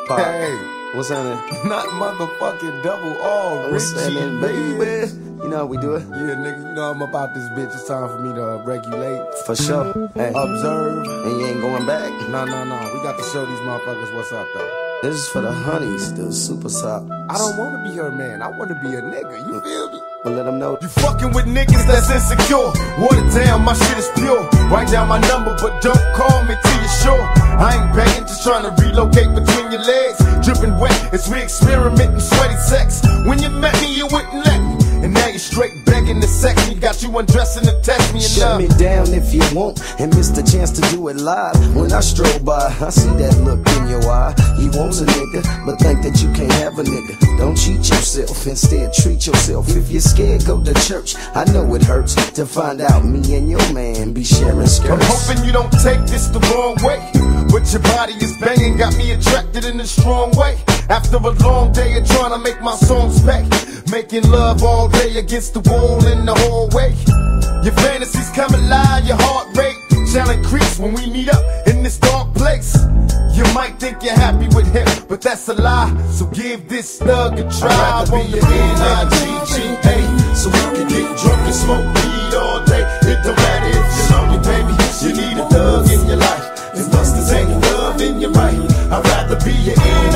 Pop. Hey, What's happening? not motherfucking double R. What's happening, baby? You know how we do it? Yeah, nigga, you know I'm about this bitch. It's time for me to regulate, For sure. Hey. observe. And you ain't going back? No. We got to show these motherfuckers what's up, though. This is for the honeys, the super top. I don't want to be her man. I want to be a nigga. You feel me? But let them know. You fucking with niggas that's insecure. Water down, my shit is pure. Write down my number, but don't call me till you're sure. I ain't begging, just trying to relocate between your legs. Dripping wet as we experimenting sweaty sex. When you met me, you wouldn't let me. And now you're straight begging to sex me. Got you undressing to test me and Shut me down if you want and miss the chance to do it live. When I stroll by, I see that look in your eye. You want a nigga, but think that you can't have a nigga. Don't cheat yourself, instead treat yourself. If you're scared, go to church. I know it hurts to find out me and your man be sharing skirts. I'm hoping you don't take this the wrong way, but your body is banging, got me attracted in a strong way. After a long day of trying to make my songs pay, making love all day against the wall in the hallway. Your fantasies come alive, your heart rate shall increase when we meet up in this dark place. You might think you're happy with him, but that's a lie. So give this thug a try. I'd rather be your N-I-G-G-A, so we can get drunk and smoke weed all day. It don't matter if you're lonely, baby. You need a thug in your life. If busters ain't loving you right, I'd rather be your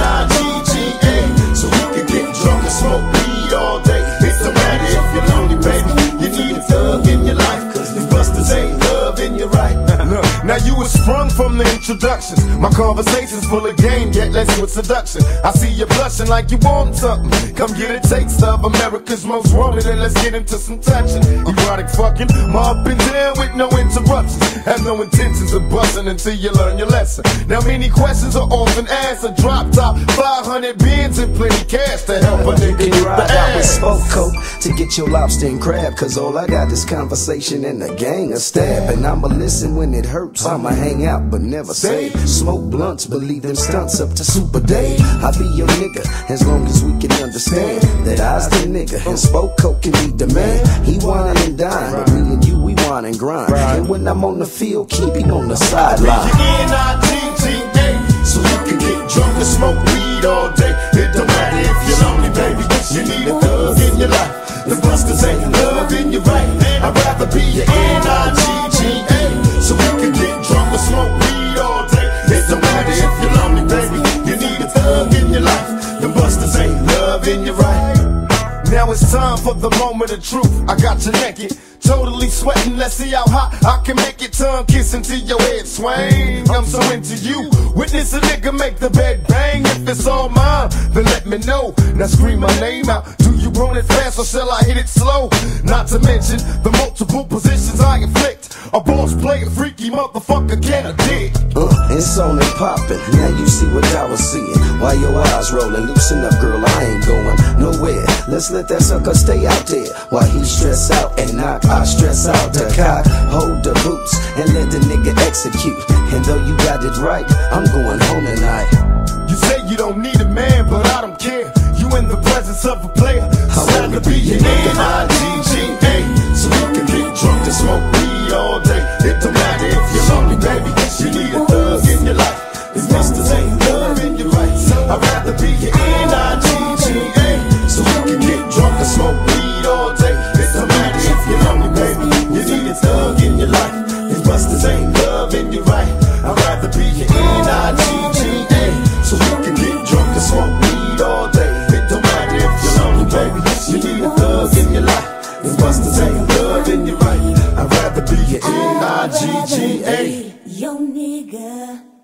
N-I-G-G-A, so we can get drunk and smoke weed all day. It don't matter if you're lonely, baby. You need a thug in your life, cause if busters ain't loving you right. Now you was sprung from the introductions. My conversation's full of game, yet less with seduction. I see you blushing like you want something. Come get a taste of America's most wanted, and let's get into some touching. Erotic fucking, my up and down with no interruptions. Have no intentions of busting until you learn your lesson. Now many questions are often asked. A drop top, 500 bins and plenty cash to help a nigga Can get you the ride out with ass. Spoke Coat to get your lobster and crab? Cause all I got is conversation and a gang of stab. And I'ma listen when it hurts, I'ma hang out but never say. Smoke blunts, believe them stunts up to Super Day. I be your nigga as long as we can understand that I's the nigga and Spoke Coat can be the man. He wine and dine, but me and you, we wine and grind. And when I'm on the field, keep him on the sideline. Your N-I-G-G-A, so you can get drunk and smoke weed all day. It don't matter if you're lonely, baby. You need a thug in your life. The busters ain't loving you right. I'd rather be your N-I-G-G-A, so we can get drunk and smoke weed all day. It don't matter if you're lonely, baby. You need a thug in your life. The busters ain't loving you right. Now it's time for the moment of truth. I got you naked, totally sweating. Let's see how hot I can make it. Tongue kissing till your head swing. I'm so into you. Witness a nigga make the bed bang. If it's all mine, then let me know. Now scream my name out. Do you want it fast or shall I hit it slow? Not to mention the multiple positions I inflict. A boss player, freaky motherfucker, can I dig? It's on and poppin', now you see what I was seeing. While your eyes rollin', loosen up girl, I ain't going nowhere. Let's let that sucker stay out there. While he stress out and knock, I stress out the cock. Hold the boots and let the nigga execute. And though you got it right, I'm going home tonight. You say you don't need a man, but I don't care. You in the presence of a player, so I to be your N-I-G-G-A, so you can get drunk and smoke weed all day. It don't matter if you're lonely, baby. You need a thug in your life. If busters ain't loving you right, I'd rather be your N-I-G-G-A, so you can get drunk and smoke weed all day. It don't matter if you're lonely, baby. You need a thug in your life. If busters ain't loving you right, I'd rather be your N-I-G-G-A, so you can get drunk and smoke weed all day. It don't matter if you're lonely, baby. You need a thug in your life. If busters ain't loving you right, I'd rather be your N-I-G-G-A. Yo nigga.